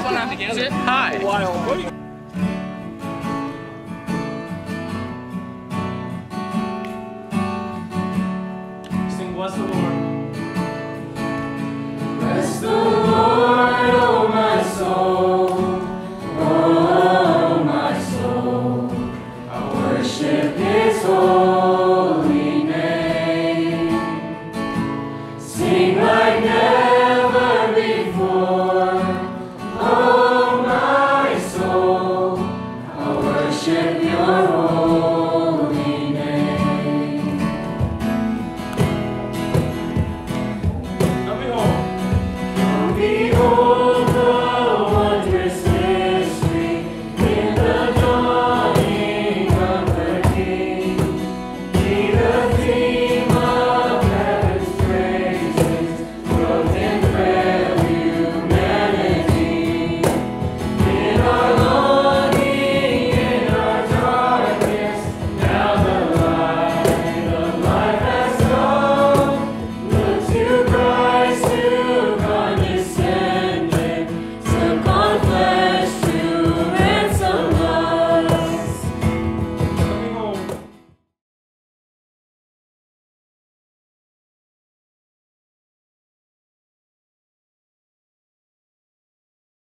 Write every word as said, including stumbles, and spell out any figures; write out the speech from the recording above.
one on together. Hi. Wild. Sing Bless the Lord. Bless the Lord, oh my soul, oh my soul, I worship His holy name. Sing like never before, oh my soul, I worship Your